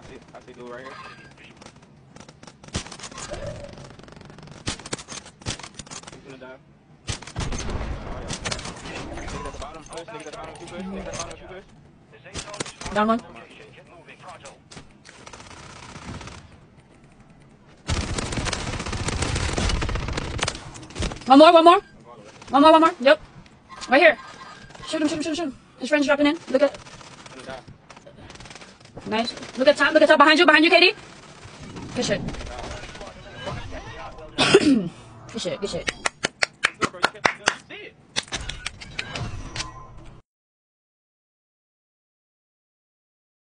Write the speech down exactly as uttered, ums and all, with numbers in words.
see, I see dude right here. He's gonna die. Oh, yeah. Niggas at the bottom, push. Niggas at the bottom, two push. Niggas at the bottom, two push. Down one. One more, one more. One more, one more. Yep. Right here. Shoot him, shoot him, shoot him, shoot him. His friend's dropping in. Look at. Nice. Look at top, look at top. Behind you, behind you, K D. Good shit. Good shit, good shit.